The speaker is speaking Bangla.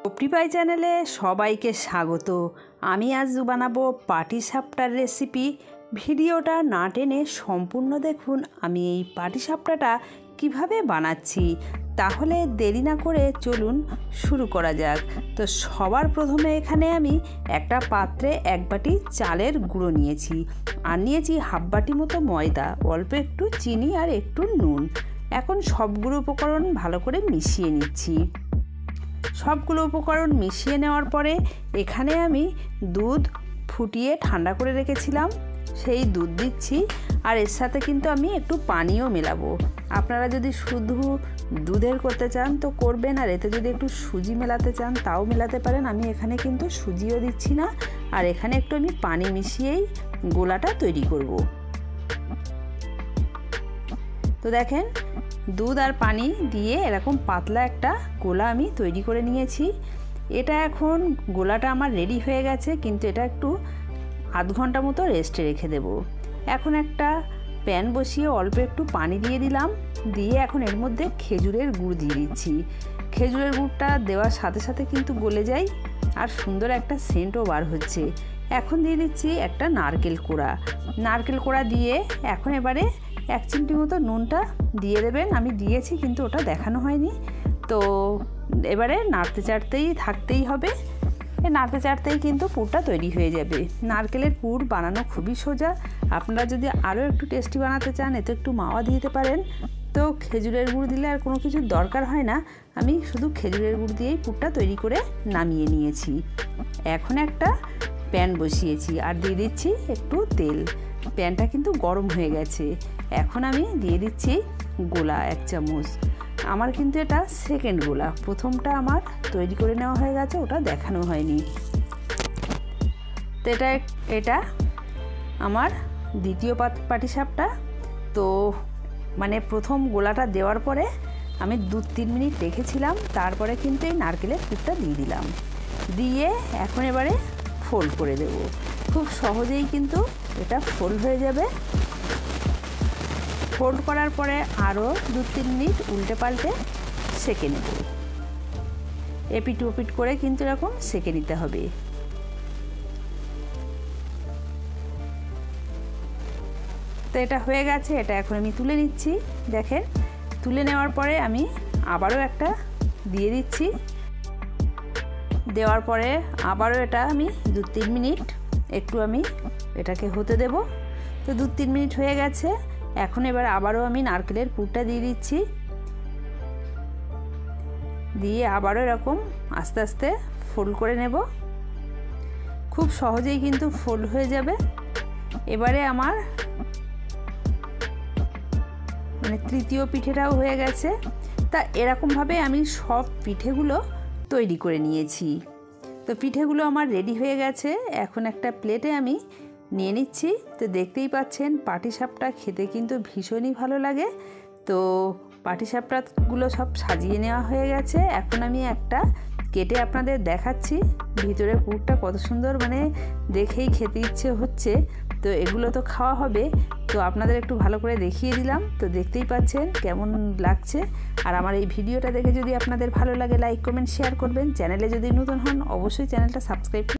পপ্রিপাই চ্যানেলে সবাইকে স্বাগত। আমি আজ বানাবো পাটিসাপটার রেসিপি। ভিডিওটা না টেনে সম্পূর্ণ দেখুন আমি এই পাটিসাপটাটা কিভাবে বানাচ্ছি। তাহলে দেরি না করে চলুন শুরু করা যাক। তো সবার প্রথমে এখানে আমি একটা পাত্রে 1 বাটি চালের গুঁড়ো নিয়েছি, আর নিয়েছি হাফ বাটি মতো ময়দা, অল্প একটু চিনি আর একটু নুন। এখন সবগুলো উপকরণ ভালো করে মিশিয়ে নিচ্ছি। সবগুলো উপকরণ মিশিয়ে নেওয়ার পরে এখানে আমি দুধ ফুটিয়ে ঠান্ডা করে রেখেছিলাম, সেই দুধ দিচ্ছি। আর এর সাথে কিন্তু আমি একটু পানিও মেলাবো। আপনারা যদি শুধু দুধের করতে চান তো করবেন, আর এতে যদি একটু সুজি মেলাতে চান তাও মেলাতে পারেন। আমি এখানে কিন্তু সুজিও দিচ্ছি না, আর এখানে একটু আমি পানি মিশিয়েই গোলাটা তৈরি করব। তো দেখেন দুধ আর পানি দিয়ে এরকম পাতলা একটা গোলা আমি তৈরি করে নিয়েছি। এটা এখন গোলাটা আমার রেডি হয়ে গেছে, কিন্তু এটা একটু আধ ঘন্টা মতো রেস্টে রেখে দেব। এখন একটা প্যান বসিয়ে অল্প একটু পানি দিয়ে দিলাম, দিয়ে এখন এর মধ্যে খেজুরের গুড় দিয়ে দিচ্ছি। খেজুরের গুড়টা দেওয়ার সাথে সাথে কিন্তু গলে যায় আর সুন্দর একটা সেন্টও বার হচ্ছে। এখন দিয়ে দিচ্ছি একটা নারকেল কোড়া দিয়ে এখন এবারে 1 চিমটি মতো নুনটা দিয়ে দেবেন। আমি দিয়েছি কিন্তু ওটা দেখানো হয়নি। তো এবারে নাড়তে চাড়তেই থাকতেই হবে। নাড়তে চাড়তেই কিন্তু পুরটা তৈরি হয়ে যাবে। নারকেলের পুর বানানো খুবই সোজা। আপনারা যদি আরও একটু টেস্টি বানাতে চান এতে একটু মাওয়া দিতে পারেন। তো খেজুরের গুড় দিলে আর কোনো কিছুর দরকার হয় না। আমি শুধু খেজুরের গুড় দিয়েই পুরটা তৈরি করে নামিয়ে নিয়েছি। এখন একটা প্যান বসিয়েছি আর দিয়ে দিচ্ছি একটু তেল। প্যানটা কিন্তু গরম হয়ে গেছে। এখন আমি দিয়ে দিচ্ছি গোলা 1 চামচ। আমার কিন্তু এটা সেকেন্ড গোলা, প্রথমটা আমার তৈরি করে নেওয়া হয়ে গেছে, ওটা দেখানো হয়নি। তো এটা আমার দ্বিতীয় পাটিসাপটা। তো মানে প্রথম গোলাটা দেওয়ার পরে আমি 2-3 মিনিট রেখেছিলাম, তারপরে কিন্তু এই নারকেলের পুরটা দিয়ে দিলাম। দিয়ে এখন এবারে ফোল্ড করে দেব। খুব সহজেই কিন্তু এটা ফোল্ড হয়ে যাবে। ফোল্ড করার পরে আরও 2-3 মিনিট উল্টে পাল্টে সেঁকে নেব। এপিট ওপিট করে কিন্তু এরকম সেঁকে নিতে হবে। তো এটা হয়ে গেছে, এটা এখন আমি তুলে নিচ্ছি। দেখেন তুলে নেওয়ার পরে আমি আবারও একটা দিয়ে দিচ্ছি। দেওয়ার পরে আবারও এটা আমি 2-3 মিনিট একটু আমি এটাকে হতে দেব। তো 2-3 মিনিট হয়ে গেছে। এখন এবার আবারও আমি নারকেলের পুরটা দিয়ে দিচ্ছি, দিয়ে আবারও এরকম আস্তে আস্তে ফোল্ড করে নেব। খুব সহজেই কিন্তু ফোল্ড হয়ে যাবে। এবারে আমার মানে তৃতীয় পিঠেটাও হয়ে গেছে। তা এরকমভাবে আমি সব পিঠেগুলো তৈরি করে নিয়েছি। তো পিঠেগুলো আমার রেডি হয়ে গেছে। এখন একটা প্লেটে আমি নিয়ে নিচ্ছি। তো দেখতেই পাচ্ছেন পাটিসাপটা খেতে কিন্তু ভীষণই ভালো লাগে। তো পাটিসাপটাগুলো সব সাজিয়ে নেওয়া হয়ে গেছে। এখন আমি একটা কেটে আপনাদের দেখাচ্ছি ভিতরের পুরটা কত সুন্দর, মানে দেখেই খেতে ইচ্ছে হচ্ছে। তো এগুলো তো খাওয়া হবে, তো আপনাদের একটু ভালো করে দেখিয়ে দিলাম। তো দেখতেই পাচ্ছেন কেমন লাগছে। আর আমার এই ভিডিওটা দেখে যদি আপনাদের ভালো লাগে লাইক কমেন্ট শেয়ার করবেন। চ্যানেলে যদি নতুন হন অবশ্যই চ্যানেলটা সাবস্ক্রাইব